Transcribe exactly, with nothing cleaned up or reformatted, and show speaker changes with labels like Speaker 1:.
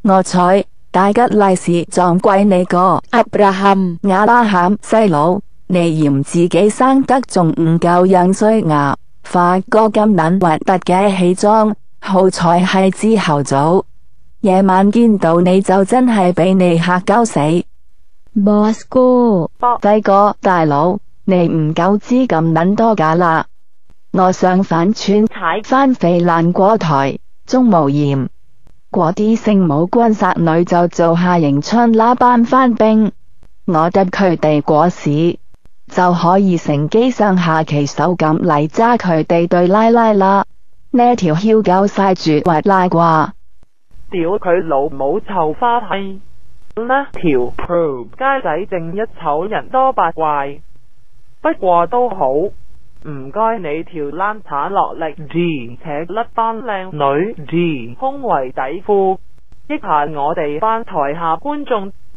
Speaker 1: 我彩大吉利是撞鬼你個 Abraham 亞拉罕細佬，你嫌自己生得仲唔夠樣衰牙，化個咁撚核突嘅氣妝，好彩係之後早，夜晚見到你就真係俾你嚇鳩死。Boss 哥，輝哥大佬，你唔夠知咁撚多㗎啦，我上帆船踩返肥蘭果台，鍾無艷。嗰啲聖母軍殺女就做下迎春啦班番兵，我得佢哋果屎，就可以乘機上下其手咁嚟揸佢哋對拉拉啦。呢條囂夠晒絕核拉啩！
Speaker 2: 屌佢老母臭花閪！呢條 Pro 街仔正一醜人多八怪，不過都好。唔該你條爛鏟落力 G 扯甩班靚女 G 胸圍底褲，益下我哋班台下觀眾。